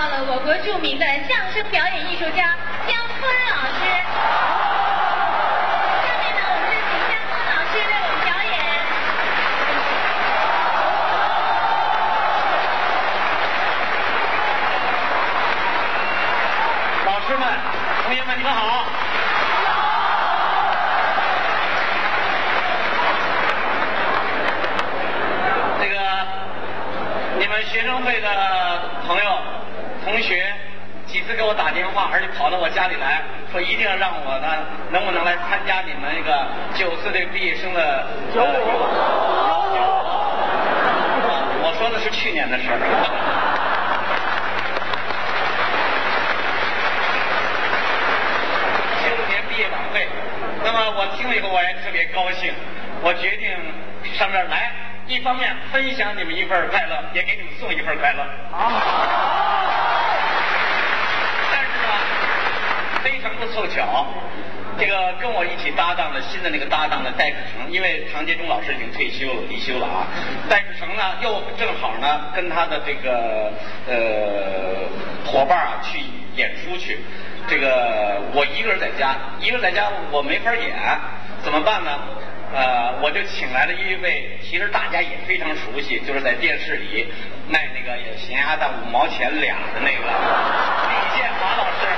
到了我国著名的相声表演艺术家姜昆老师。下面呢，我们就请姜昆老师为我们表演。 老师们、同学们，你们好。你们学生会的朋友、同学几次给我打电话，而且跑到我家里来说，一定要让我呢，能不能来参加你们那个94这个毕业生的我说的是去年的事儿。95年毕业晚会，那么我听了以后我也特别高兴，我决定上这儿来。一方面分享你们一份快乐，也给你们送一份快乐。但是呢，非常不凑巧，这个跟我一起搭档的新的那个搭档的戴志成，因为唐杰忠老师已经退休了、离休了啊。戴志成呢，又正好呢跟他的这个伙伴啊去演出去。这个我一个人在家，我没法演，怎么办呢？我就请来了一位，其实大家也非常熟悉，就是在电视里卖那个咸鸭蛋5毛钱俩的那个李建华老师。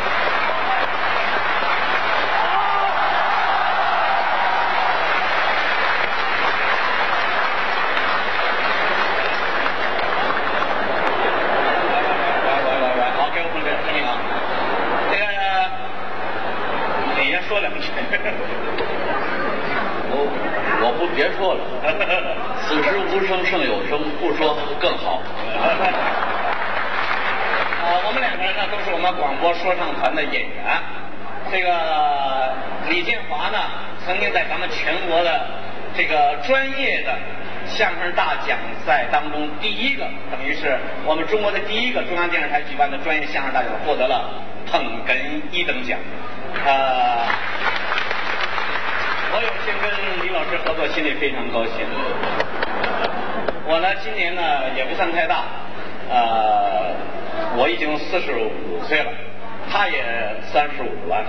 喂，好，给我们声音啊。这个，你先说两句。 我不别说了，此时无声胜有声，不说更好。 我们两个人呢都是我们广播说唱团的演员。这个李建华呢，曾经在咱们全国的这个专业的相声大奖赛当中，第一个等于是我们中国的第一个中央电视台举办的专业相声大奖，获得了捧哏1等奖。我有幸跟李老师合作，心里非常高兴。我呢，今年呢也不算太大，我已经45岁了，他也35了，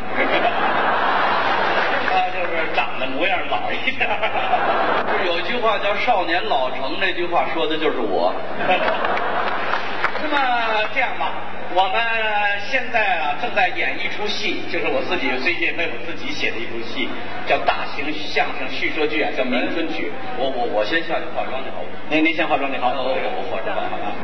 他就是长得模样老一点。 有句话叫“少年老成”，这句话说的就是我。 那么这样吧，我们现在啊正在演一出戏，就是我自己最近为我自己写的一出戏，叫大型相声叙说剧啊，叫《明春曲》。 我先下去化妆去好。 您先化妆就好。 我化妆好了。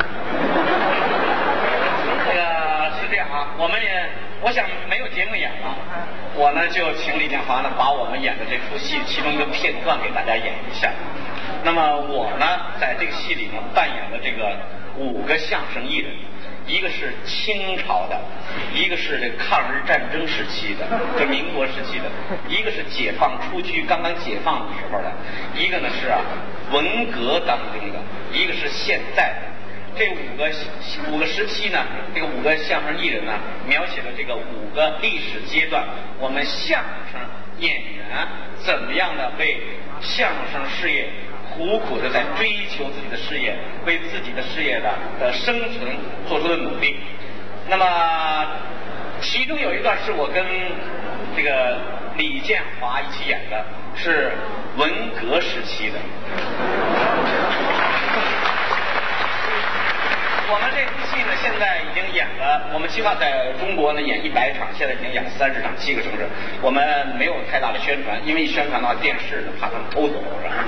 这个是这样啊，我想没有节目演了，我呢就请李建华呢把我们演的这出戏其中一个片段给大家演一下。那么我呢在这个戏里呢扮演了这个5个相声艺人，一个是清朝的，一个是这抗日战争时期的，就民国时期的，一个是解放初期刚刚解放的时候的，一个呢是文革当中的，一个是现在的。这5个时期呢，这个5个相声艺人呢，描写了这个5个历史阶段，我们相声演员怎么样的为相声事业苦苦的在追求自己的事业，为自己的事业的生存做出的努力。那么其中有一段是我跟这个李建华一起演的，是文革时期的。我们这出戏呢，现在已经演了，我们计划在中国呢演100场，现在已经演了30场，7个城市。我们没有太大的宣传，因为一宣传的话，电视呢怕他们偷走，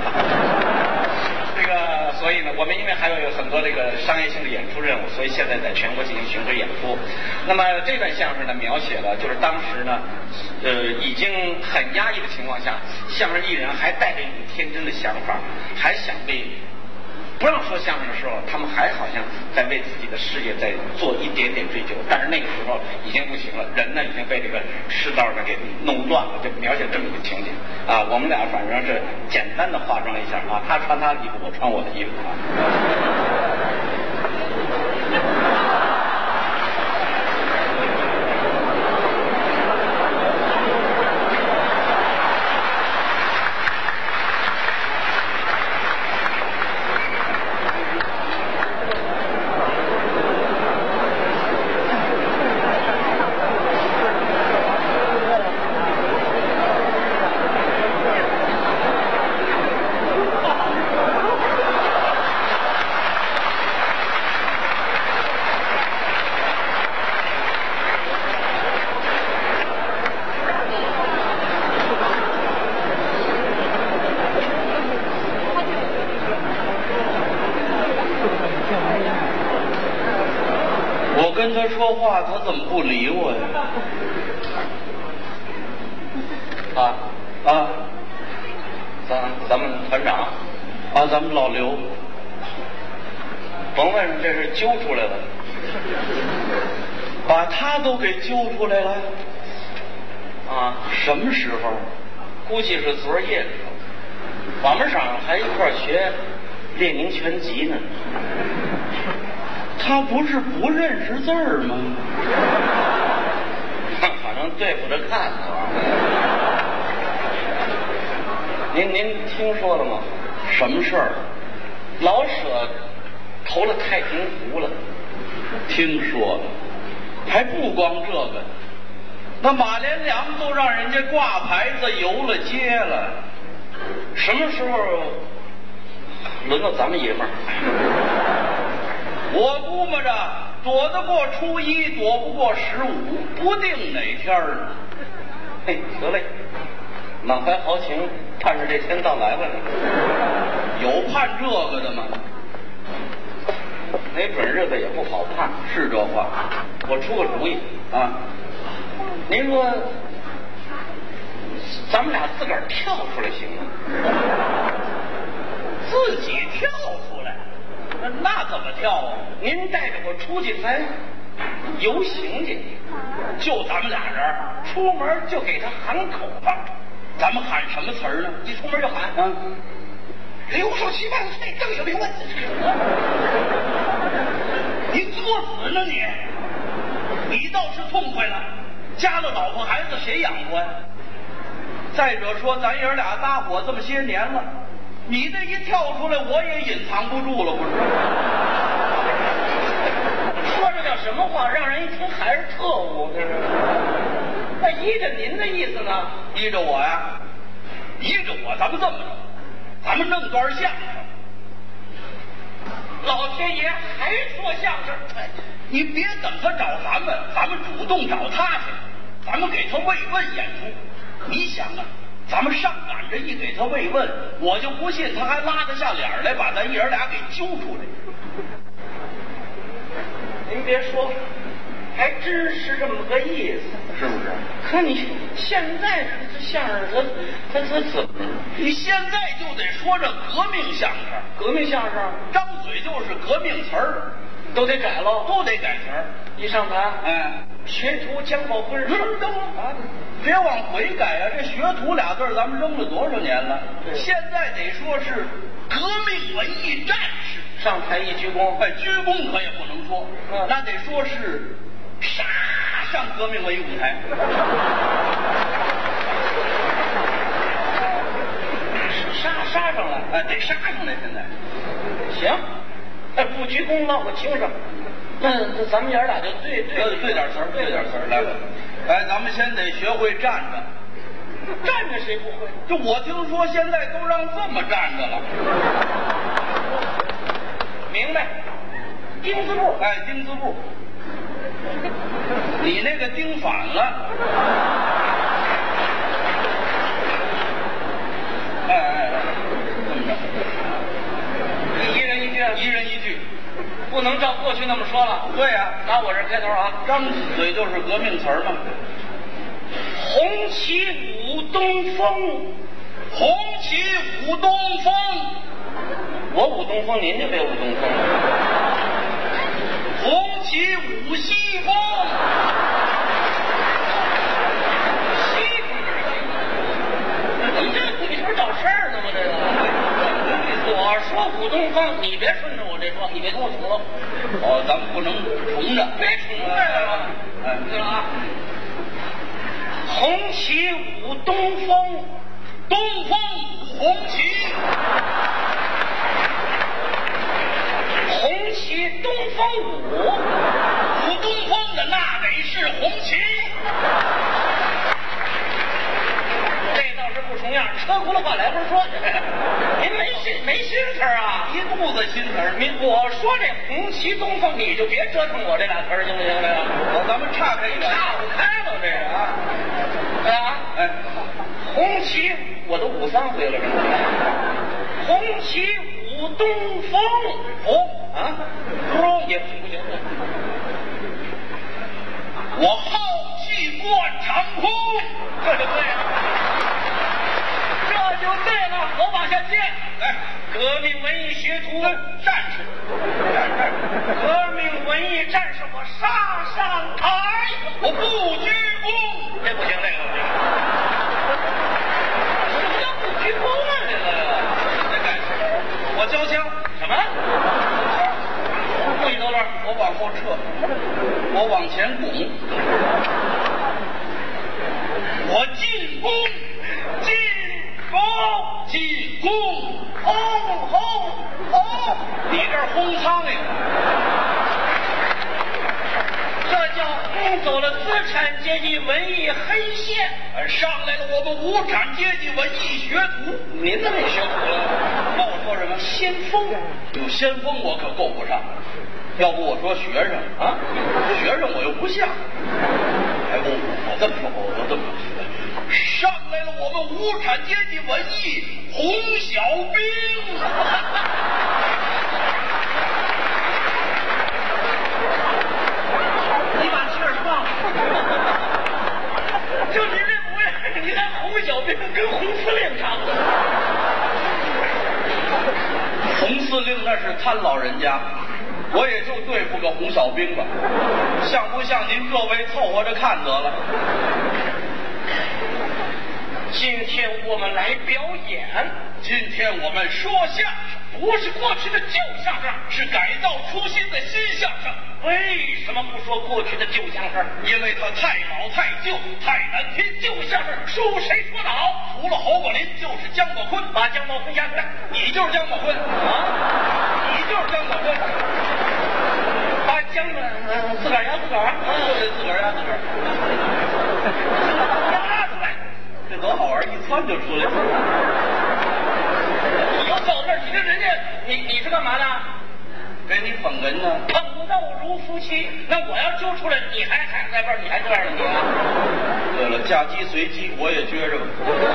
这个，所以呢，我们因为还有很多这个商业性的演出任务，所以现在在全国进行巡回演出。那么这段相声呢，描写了就是当时呢，已经很压抑的情况下，相声艺人还带着一种天真的想法，还想为。不让说相声的时候，他们还好像在为自己的事业在做一点点追求，但是那个时候已经不行了，人呢已经被这个世道呢给弄乱了，就描写这么一个情景啊。我们俩反正是简单的化妆一下啊，他穿他的衣服，我穿我的衣服啊。 我跟他说话，他怎么不理我呀？ 咱们团长咱们老刘， 甭问这是揪出来了， 把他都给揪出来了。什么时候？ 估计是昨儿夜里头。我们上还一块儿学列宁全集呢。 他不是不认识字儿吗？ 反正对付着看呢。您听说了吗？ 什么事儿？ 老舍投了太平湖了。 听说了，还不光这个，那马连良都让人家挂牌子游了街了。 什么时候轮到咱们爷们儿？ 我估摸着躲得过初一，躲不过15，不定哪天呢。 嘿，得嘞，满怀豪情，盼着这天到来了呢。 有盼这个的吗？ 没准日子也不好盼， 是这话。 我出个主意您说咱们俩自个儿跳出来行吗？ 自己跳出来？那怎么跳啊？ 您带着我出去，咱游行去， 就咱们俩人， 出门就给他喊口号。 咱们喊什么词儿呢？ 一出门就喊刘少奇万岁，邓小平万岁。 你作死呢你！你倒是痛快了，家了老婆孩子谁养活呀？再者说，咱爷俩搭伙这么些年了，你这一跳出来，我也隐藏不住了，不是？ 说这叫什么话？让人一听还是特务，这是。那依着您的意思呢？ 依着我呀，依着我，咱们这么着，咱们弄段相声。 老天爷还说相声？ 你别等他找咱们主动找他去，咱们给他慰问演出。你想啊，咱们上赶着一给他慰问，我就不信他还拉得下脸来把咱爷俩给揪出来。 您别说，还真是这么个意思， 是不是？ 可你现在这相声他怎么？ 你现在就得说这革命相声， 革命相声张嘴就是革命词儿， 都得改喽， 都得改词儿。 一上台，学徒将报婚事别往回改啊！这学徒俩字咱们扔了多少年了？现在得说是革命文艺战士。 上台一鞠躬， 鞠躬可也不能说，那得说是杀上革命文艺舞台。 杀上来， 得杀上来！现在行，不鞠躬落个情上。那咱们爷俩就对点词儿，对点词儿。 来，咱们先得学会站着。 站着谁不会？ 就我听说现在都让这么站着了。 明白，丁字步， 丁字步。你那个钉反了。这么着， 一人一句， 一人一句， 不能照过去那么说了。 对呀， 拿我这开头啊， 张嘴就是革命词儿嘛。 红旗舞东风， 红旗舞东风。 我舞东风，您就别舞东风了。 红旗舞西风。 西风怎么这你是找事儿呢吗？这个我说舞东风，你别顺着我这说，你别跟我重了。 咱们不能重着， 别重着了。对了啊，红旗舞东风， 东风红旗。 红旗东风舞， 舞东风的那得是红旗。 这倒是不重样，车轱辘话来回说。您没心词儿啊？ 一肚子心词儿。 我说这红旗东风，你就别折腾我这俩词儿，行不行？这个咱们岔开一个， 岔不开了，这个啊。红旗我都舞3回了，这红旗舞东风，红也不行。 我浩气贯长空，这就对了， 这就对了。我往下接， 来， 革命文艺学徒战士， 革命文艺战士，我杀上台， 我不鞠躬， 这不行，这个什么叫不鞠躬啊？ 这干什么？我交枪， 什么？不许兜了， 我往后撤，我往前拱，我进攻，进攻，进攻，轰轰轰！你这儿轰苍蝇， 这叫轰走了资产阶级文艺黑线， 上来了我们无产阶级文艺学徒。 您怎么也学徒了？ 那我说什么？ 先锋， 有先锋我可够不上，要不我说学生啊，学生我又不像。哎，我这么说，我这么说，上来了我们无产阶级文艺红小兵。 你把气儿放了，就你这模样，你还红小兵跟红司令差不多。 红司令那是贪老人家，我也就对付个红小兵吧，像不像您各位凑合着看得了。 今天我们来表演， 今天我们说相声， 不是过去的旧相声， 是改造出新的新相声。 为什么不说过去的旧相声？ 因为它太老太旧太难听。 旧相声输谁说的好？ 除了侯宝林就是姜宝坤。 把姜宝坤压出来， 你就是姜宝坤啊！你就是姜宝坤。 把姜自个儿压自个儿， 对，自个儿压自个儿。 压出来， 这多好玩，一窜就出来了。 你又走这儿，你这人家，你是干嘛的？ 给你捧哏呢， 捧逗如夫妻。那我要揪出来，你还在这儿，你还这样呢你啊？ 对了，嫁鸡随鸡，我也撅着。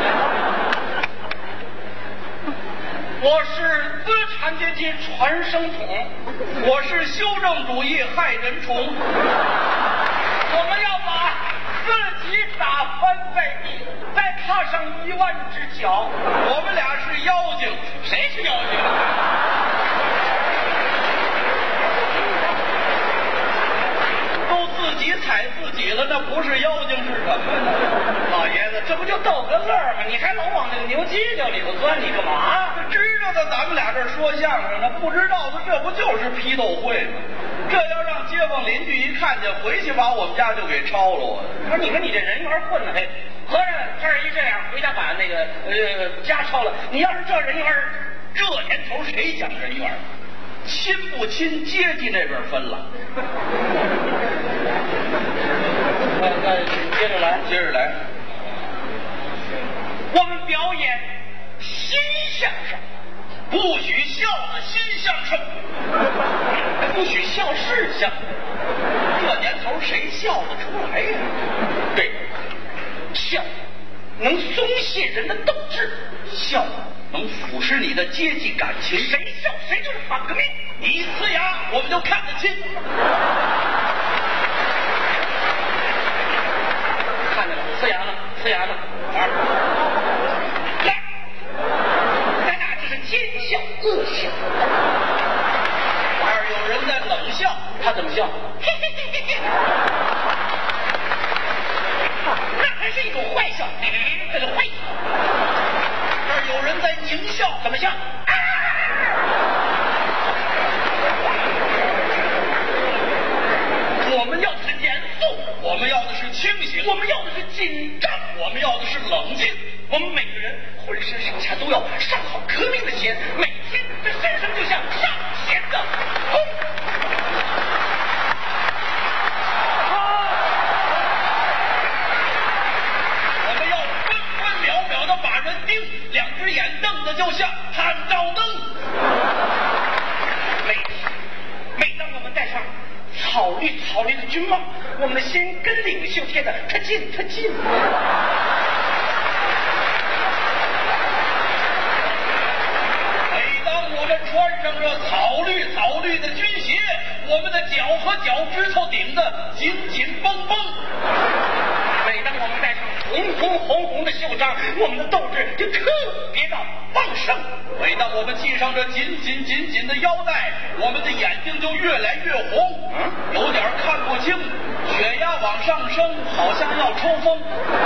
我是资产阶级传声筒， 我是修正主义害人虫。 我们要把自己打翻在地，再踏上1万只脚。 我们俩是妖精， 谁是妖精？ 都自己踩自己了，那不是妖精是什么呢？ 老爷子，这不就逗个乐吗？你还老往那个牛犄角里头钻，你干嘛？ 知道的咱们俩这说相声呢，不知道的这不就是批斗会吗？这要让街坊邻居一看见，回去把我们家就给抄了我。 不是你跟你这人缘混的，嘿，合着这儿一这样，回家把那个家抄了。你要是这人缘， 这年头谁讲人缘？亲不亲，阶级那边分了。 那接着来， 接着来， 我们表演新相声， 不许笑的新相声， 不许笑是相声。 这年头谁笑得出来呀？ 对，笑能松懈人的斗志， 笑能腐蚀你的阶级感情。 谁笑谁就是反革命。 你呲牙，我们就看得清。 看见了，呲牙呢，呲牙呢。来，咱俩这是奸笑恶笑。 这儿有人在冷笑， 他怎么笑？那还是一种坏笑，这个坏笑。 这儿有人在狞笑， 怎么笑？我们要的是严肃， 我们要的是清醒， 我们要的是紧张， 我们要的是冷静。 我们每个人浑身上下都要上好革命的弦，每天这身上就像上弦的风。 我们要分分秒秒的把人盯，两只眼瞪得就像探照灯。 每当我们戴上草绿的军帽，我们的心跟领袖贴的特近。 每当我们穿上这草绿的军鞋，我们的脚和脚趾头顶得紧绷绷， 张，我们的斗志就特别的旺盛。 每当我们系上这紧紧的腰带，我们的眼睛就越来越红，有点看不清，血压往上升，好像要抽风。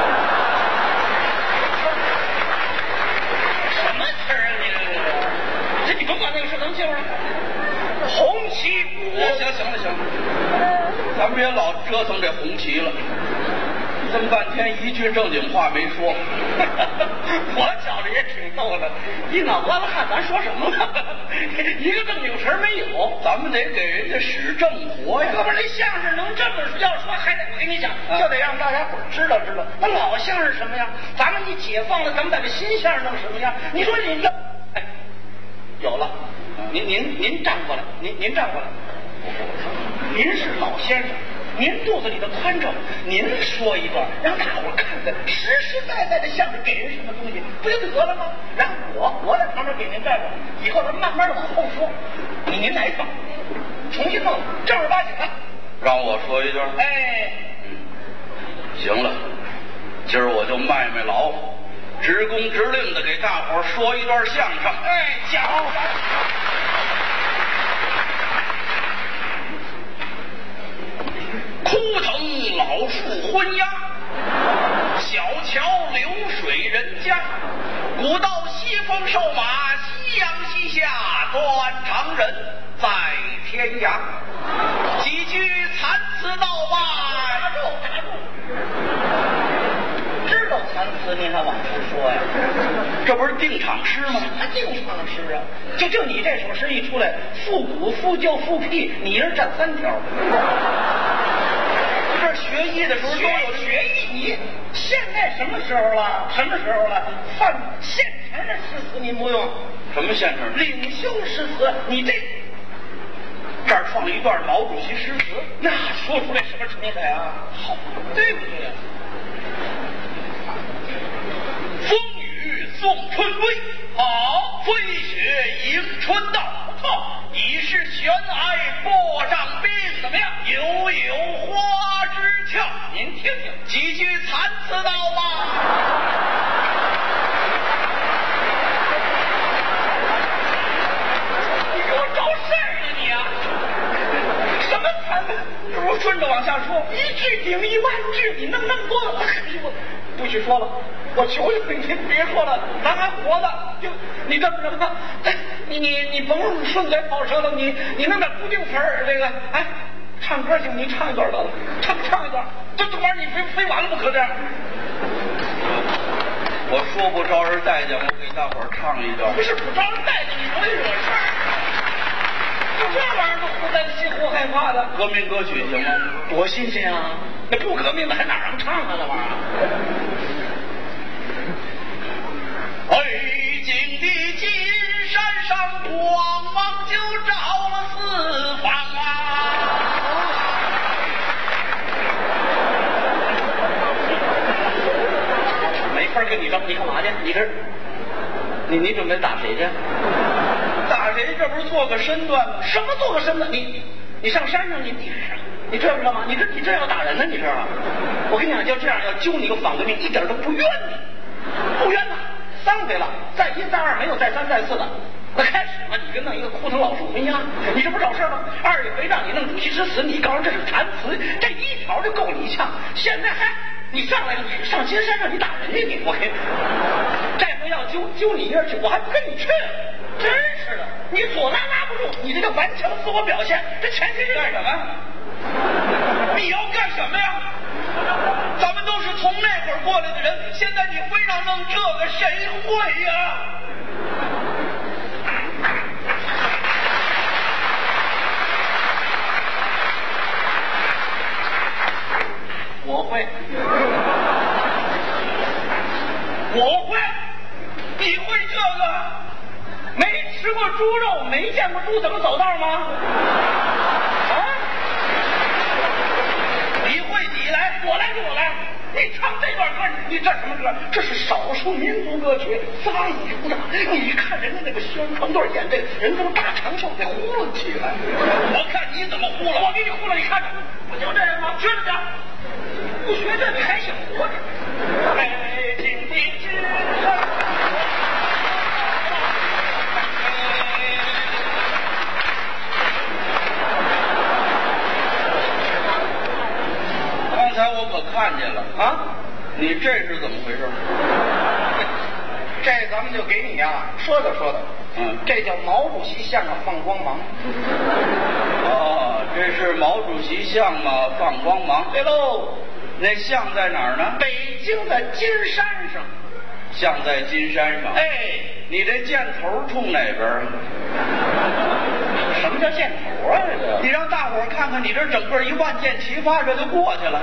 什么词儿啊你？这你甭管那个事，能记住。红旗鼓， 行了，咱们别老折腾这红旗了。这么半天一句正经话没说， 我觉着也挺逗的。一脑瓜子汗，咱说什么了？一个正经词儿没有， 咱们得给人家使正活呀。 可不是那相声能这么要说，还得我跟你讲，就得让大家伙知道。那老相声什么样？咱们一解放了，咱们把这新相声弄什么样？你说你要，哎，有了，您站过来，您站过来，您是老先生。您肚子里的宽正，您说一段，让大伙看看实实在在的相声给人什么东西，不就得了吗？然后我在旁边给您站着，以后咱慢慢的往后说。您来一趟，重新弄，正儿八经的。 让我说一段。 哎， 行了，今儿我就卖劳，直工直令的给大伙说一段相声。 哎，讲。 枯藤老树昏鸦，小桥流水人家。古道西风瘦马，夕阳西下，断肠人在天涯。几句残词闹吧， 打住！知道残词您还往出说呀？ 这不是定场诗吗？ 什么定场诗啊？就你这首诗一出来，复古、复旧、复辟，你一人占3条。这学医的时候都有学医，你现在什么时候了？犯现成的诗词您不用。 什么现成？ 领袖诗词，你这儿创了一段毛主席诗词，那说出来什么成才啊？好，对不对呀？ 风雨送春归，好，飞雪迎春到。好，已是悬崖过丈冰，怎么样？悠悠花枝俏。您听听几句残词闹吧。 你给我找事儿啊你啊！什么残词？我顺着往下说，一句顶1万句，你弄那么多，哎呦，不许说了。我求求你，您别说了，咱还活着。就你这么着吧，你甭顺嘴跑舌头，你弄点固定词儿。这个，哎，唱歌行，你唱一段得了，唱一段。这玩意儿你非完了不可这样。 我说不招人待见，我给大伙儿唱一段。 不是不招人待见，你容易惹事儿。就这玩意儿都忽担心忽害怕的。 革命歌曲行吗？ 多新鲜啊！那不革命的还哪让唱啊？那玩意儿。 北京的金山上光芒就照了四方啊！ 没法跟你争，你干嘛去？你这，你准备打谁去？ 打谁？这不是做个身段吗？ 什么做个身段？你上山上你这知道吗？你这要打人呢？你这我跟你讲，就这样要揪你个反革命，一点都不冤你，不冤呐。3回了，再1再2，没有再3再4的。那开始嘛，你跟弄一个枯藤老树昏鸦，你这不找事吗？2回让你弄主席诗词，你告诉这是残词，这1条就够你一呛。现在还你上来你上金山上你打人家你，我给这回要揪你一人去，我还不跟你去，真是的，你左拉不住，你这个顽强自我表现，这前提是干什么？ 你要干什么呀？咱们都是从那会儿过来的人，现在你非让弄这个，谁会呀？ 我会，你会这个？没吃过猪肉，没见过猪怎么走道吗？啊？你会你来，我来。你唱这段歌，你这什么歌？这是少数民族歌曲，杂役鼓掌。你看人家那个宣传队演这人都大长袖给呼噜起来。 我看你怎么呼了， 我给你呼了，你看着，不就这样吗？学着点，不学这你还想活着？北京的才我可看见了啊，你这是怎么回事？ 这咱们就给你呀说道说道。这叫毛主席像啊放光芒。 哦，这是毛主席像吗？放光芒。 对喽， 那像在哪儿呢？ 北京的金山上。 像在金山上。 哎， 你这箭头冲哪边？ 什么叫箭头啊？这个你让大伙儿看看，你这整个一万箭齐发，这就过去了。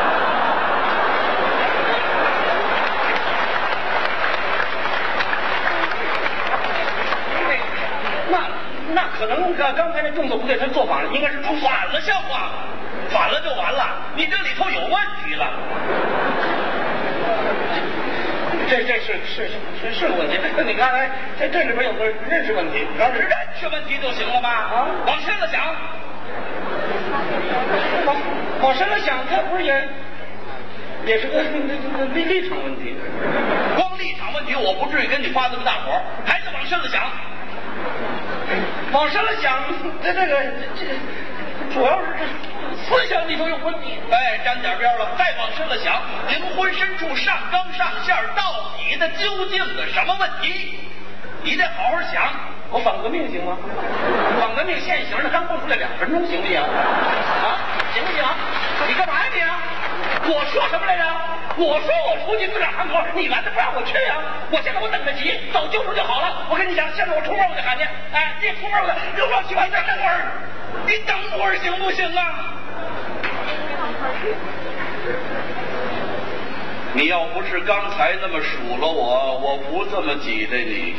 那可能刚才那动作不对，他做反了，应该是冲反了，像话吗？反了就完了，你这里头有问题了。 这是个问题。你看来在这里边有个认识问题， 要是认识问题就行了吧？ 啊， 往深了想， 往深了想，他不是也是个立场问题。 光立场问题我不至于跟你发这么大火，还是往深了想。 往深了想，这主要是这思想里头有问题。 哎，沾点边了，再往深了想，灵魂深处上纲上线到底的究竟的什么问题？你得好好想。 我反革命行吗？反革命现行的刚播出来2分钟行不行？啊，行不行？你干嘛呀你啊？我说什么来着？我说我出去自个儿喊口，你拦着不让我去啊！我现在我等着急，早救出就好了。我跟你讲，现在我出门我就喊去，哎，你出门我就六六七八再等会儿，你等会儿行不行啊？ 你要不是刚才那么数落我，我不这么挤兑你。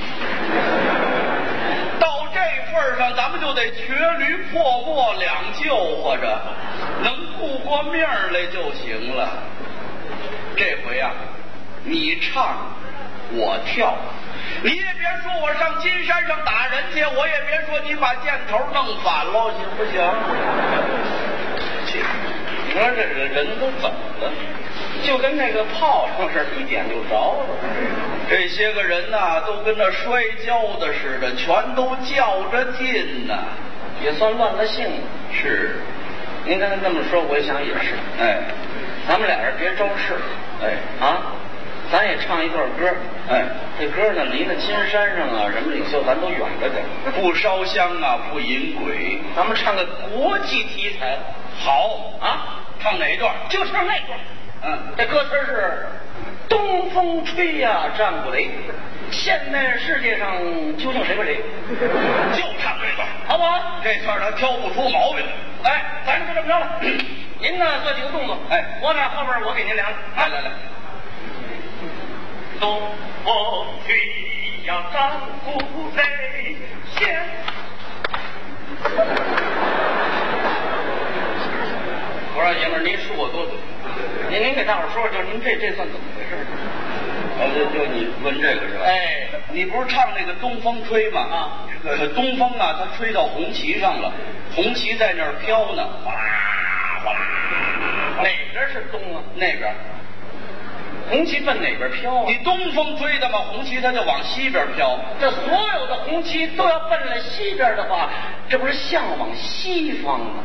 到这份上，咱们就得瘸驴破磨两救活着，能顾过命来就行了。这回啊，你唱，我跳，你也别说我上金山上打人去，我也别说你把箭头弄反喽，行不行？你说这个人都怎么了？ 就跟那个炮仗似的，一点就着了。 这些个人呐，都跟那摔跤的似的，全都较着劲呐， 也算乱了性。 是， 您刚才这么说，我一想也是。 哎， 咱们俩人别招事。 哎啊，咱也唱一段歌。 哎， 这歌呢，离那金山上啊，什么领袖咱都远着点， 不烧香啊，不引鬼。 咱们唱个国际题材。 好啊， 唱哪一段？ 就唱那段。这歌词是东风吹呀战鼓擂，现在世界上究竟谁和谁？ 就唱这段， 好不好？ 这段他挑不出毛病。 哎，咱就这么着了。您呢做几个动作， 哎， 我俩后边我给您量。 来来来， 东风吹呀战鼓擂，现。我说爷们儿，您恕我多嘴。您给大伙说说，就您这算怎么回事？ 就你问这个是吧？ 哎， 你不是唱那个东风吹吗？ 啊， 可东风啊，它吹到红旗上了，红旗在那儿飘呢，哗啦哗啦。 哪边是东啊？ 那边。 红旗奔哪边飘啊？ 你东风吹的嘛，红旗它就往西边飘。 这所有的红旗都要奔了西边的话，这不是向往西方吗？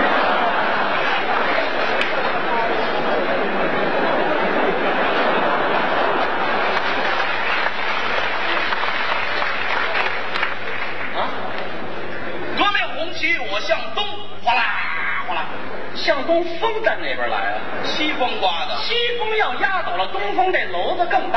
革命红旗我向东，哗啦哗啦。 向东风站哪边来啊？ 西风刮的。 西风要压倒了东风，这篓子更大。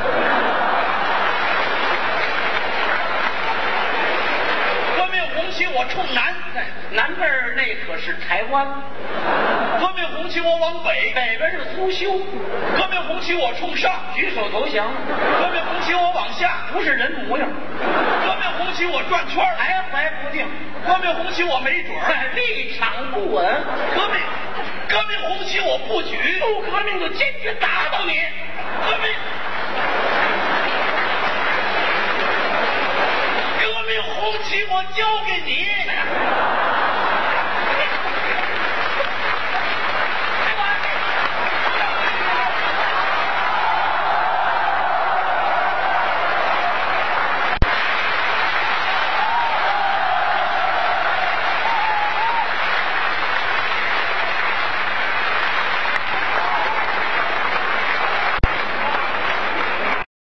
革命红旗我冲南， 南边那可是台湾。 革命红旗我往北， 北边是苏修。 革命红旗我冲上， 举手投降。 革命红旗我往下， 不是人模样。 革命红旗我转圈， 徘徊不定。 革命红旗我没准儿， 立场不稳。 革命红旗我不举， 不革命就坚决打倒你。 革命红旗我交给你。